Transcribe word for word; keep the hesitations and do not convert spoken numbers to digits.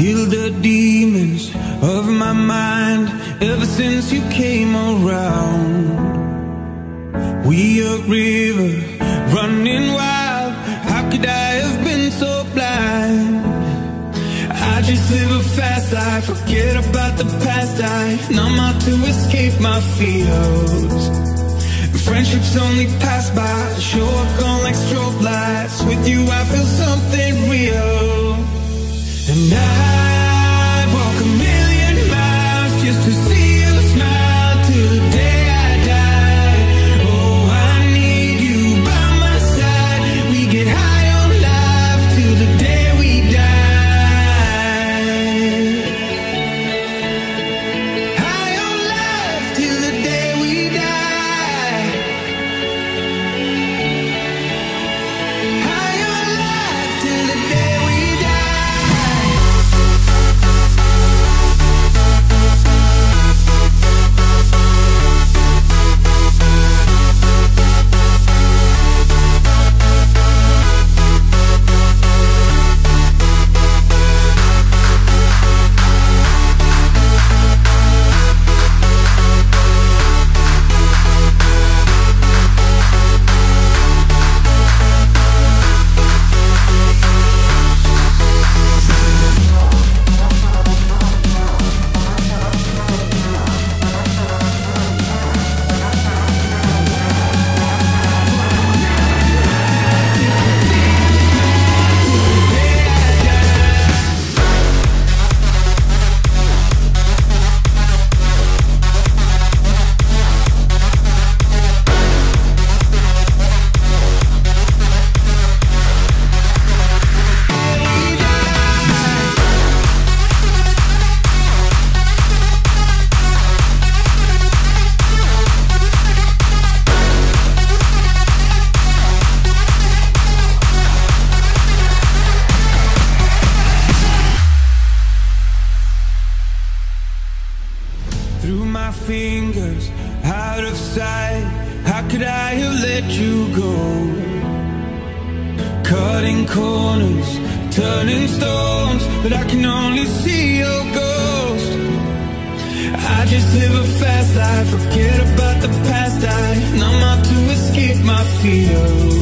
killed the demons of my mind ever since you came around. We a river running wild, how could I have been so blind? I just live a fast life, forget about the past. I numb out to escape my fears. Friendships only pass by, show up gone like strobe lights. With you I feel something real. And I'd walk a million miles just to see you smile till the day I die. Oh, I need you by my side. We get high on life till the day we die. High on life till the day we die. High on life till the day we die. Through my fingers, out of sight, how could I have let you go? Cutting corners, turning stones, but I can only see your ghost. I just live a fast life, forget about the past. I numb out to escape my fears.